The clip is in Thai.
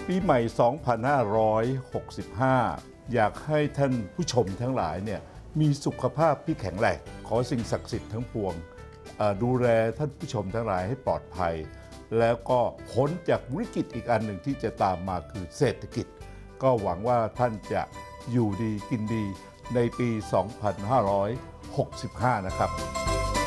ปีใหม่ 2565 อยากให้ท่านผู้ชมทั้งหลายเนี่ยมีสุขภาพที่แข็งแรงขอสิ่งศักดิ์สิทธิ์ทั้งปวงดูแลท่านผู้ชมทั้งหลายให้ปลอดภัยแล้วก็พ้นจากวิกฤตอีกอันหนึ่งที่จะตามมาคือเศรษฐกิจก็หวังว่าท่านจะอยู่ดีกินดีในปี 2565 นะครับ